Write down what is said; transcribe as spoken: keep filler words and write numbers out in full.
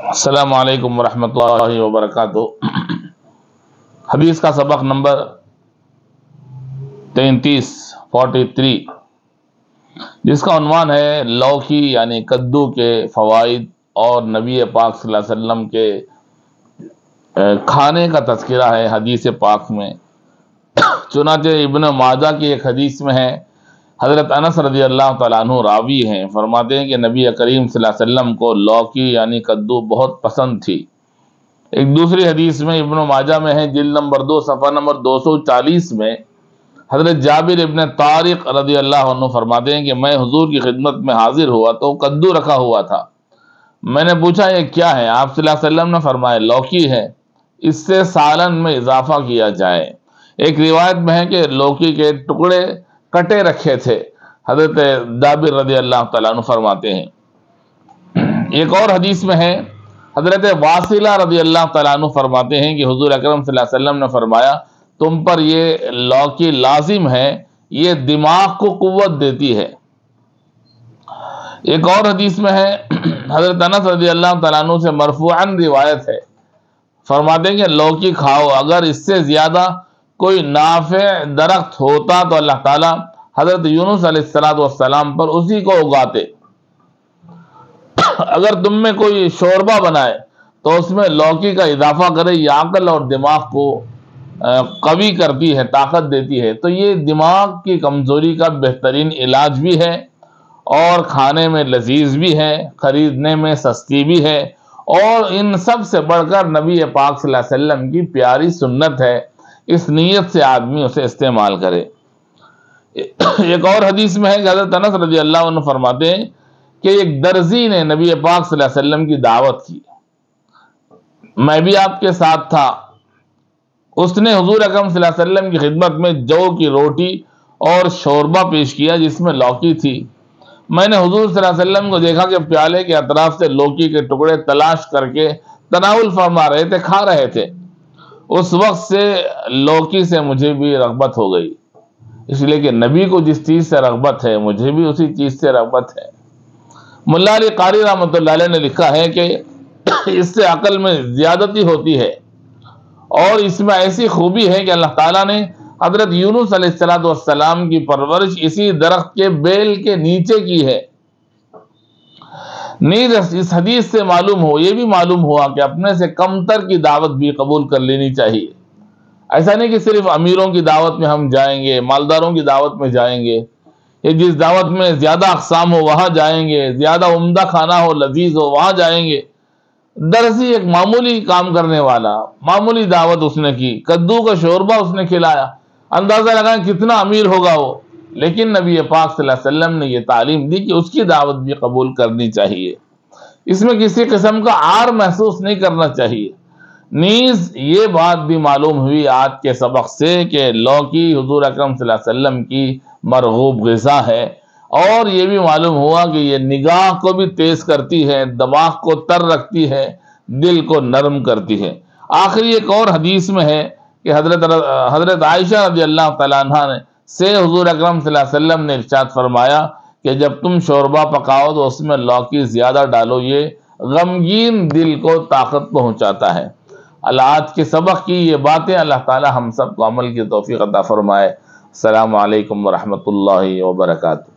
السلام علیکم ورحمۃ اللہ وبرکاتہ۔ حدیث کا سبق نمبر تینتیس فورٹی تھری، جس کا عنوان ہے لوکی یعنی کدو کے فوائد اور نبی پاک صلی اللہ علیہ وسلم کے کھانے کا تذکرہ ہے حدیث پاک میں۔ چنانچہ ابن ماجہ کی ایک حدیث میں ہے، حضرت انس رضی اللہ تعالیٰ عنہ راوی ہیں، فرماتے ہیں کہ نبی کریم صلی اللہ علیہ وسلم کو لوکی یعنی کدو بہت پسند تھی۔ ایک دوسری حدیث میں ابن ماجہ میں ہے، جلد نمبر دو صفحہ نمبر دو سو چالیس میں، حضرت جابر ابن طارق رضی اللہ عنہ فرماتے ہیں کہ میں حضور کی خدمت میں حاضر ہوا تو کدو رکھا ہوا تھا۔ میں نے پوچھا یہ کیا ہے؟ آپ صلی اللہ علیہ وسلم نے فرمایا لوکی ہے، اس سے سالن میں اضافہ کیا جائے۔ ایک روایت میں ہے کہ لوکی کے ٹکڑے کٹے رکھے تھے، حضرت جابر رضی اللہ تعالیٰ عنہ فرماتے ہیں۔ ایک اور حدیث میں ہے، حضرت واصلہ رضی اللہ تعالیٰ عنہ فرماتے ہیں کہ حضور اکرم صلی اللہ علیہ وسلم نے فرمایا تم پر یہ لوکی لازم ہے، یہ دماغ کو قوت دیتی ہے۔ ایک اور حدیث میں ہے، حضرت انس رضی اللہ تعالیٰ عنہ سے مرفوعاً روایت ہے، فرماتے ہیں کہ لوکی کھاؤ، اگر اس سے زیادہ کوئی نافع درخت ہوتا تو اللہ تعالیٰ حضرت یونس علیہ السلام پر اسی کو اگاتے۔ اگر تم میں کوئی شوربہ بنائے تو اس میں لوکی کا اضافہ کرے، یہ عقل اور دماغ کو قوی کرتی ہے، طاقت دیتی ہے۔ تو یہ دماغ کی کمزوری کا بہترین علاج بھی ہے، اور کھانے میں لذیذ بھی ہے، خریدنے میں سستی بھی ہے، اور ان سب سے بڑھ کر نبی پاک صلی اللہ علیہ وسلم کی پیاری سنت ہے، اس نیت سے آدمی اسے استعمال کرے۔ ایک اور حدیث میں ہے کہ حضرت انس رضی اللہ عنہ فرماتے ہیں کہ ایک درزی نے نبی پاک صلی اللہ علیہ وسلم کی دعوت کی، میں بھی آپ کے ساتھ تھا۔ اس نے حضور اکرم صلی اللہ علیہ وسلم کی خدمت میں جو کی روٹی اور شوربہ پیش کیا جس میں لوکی تھی۔ میں نے حضور صلی اللہ علیہ وسلم کو دیکھا کہ پیالے کے اطراف سے لوکی کے ٹکڑے تلاش کر کے تناول فرما رہے تھے، کھا رہے تھے۔ اس وقت سے لوکی سے مجھے بھی رغبت ہو گئی، اس لیے کہ نبی کو جس چیز سے رغبت ہے مجھے بھی اسی چیز سے رغبت ہے۔ ملا علی قاری رحمۃ اللہ علیہ نے لکھا ہے کہ اس سے عقل میں زیادتی ہوتی ہے، اور اس میں ایسی خوبی ہے کہ اللہ تعالیٰ نے حضرت یونس علیہ السلام کی پرورش اسی درخت کے بیل کے نیچے کی ہے۔ نیز اس حدیث سے معلوم ہو یہ بھی معلوم ہوا کہ اپنے سے کم تر کی دعوت بھی قبول کر لینی چاہیے۔ ایسا نہیں کہ صرف امیروں کی دعوت میں ہم جائیں گے، مالداروں کی دعوت میں جائیں گے، یا جس دعوت میں زیادہ اقسام ہو وہاں جائیں گے، زیادہ عمدہ کھانا ہو، لذیذ ہو، وہاں جائیں گے۔ درسی ایک معمولی کام کرنے والا، معمولی دعوت اس نے کی، کدو کا شوربہ اس نے کھلایا، اندازہ لگائیں کتنا امیر ہوگا وہ، لیکن نبی پاک صلی اللہ علیہ وسلم نے یہ تعلیم دی کہ اس کی دعوت بھی قبول کرنی چاہیے، اس میں کسی قسم کا عار محسوس نہیں کرنا چاہیے۔ نیز یہ بات بھی معلوم ہوئی آج کے سبق سے کہ لوکی حضور اکرم صلی اللہ علیہ وسلم کی مرغوب غذا ہے، اور یہ بھی معلوم ہوا کہ یہ نگاہ کو بھی تیز کرتی ہے، دماغ کو تر رکھتی ہے، دل کو نرم کرتی ہے۔ آخری ایک اور حدیث میں ہے کہ حضرت حضرت عائشہ رضی اللہ تعالیٰ عنہ نے سے حضور اکرم صلی اللہ علیہ وسلم نے ارشاد فرمایا کہ جب تم شوربہ پکاؤ تو اس میں لوکی زیادہ ڈالو، یہ غمگین دل کو طاقت پہنچاتا ہے۔ اللہ آج کے سبق کی یہ باتیں اللہ تعالی ہم سب کو عمل کی توفیق عطا فرمائے۔ السلام علیکم ورحمۃ اللہ وبرکاتہ۔